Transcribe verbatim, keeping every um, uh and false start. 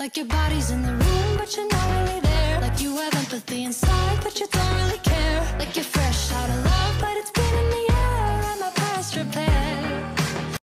Like your body's in the room, but you're not really there. Like you have empathy inside, but you don't really care.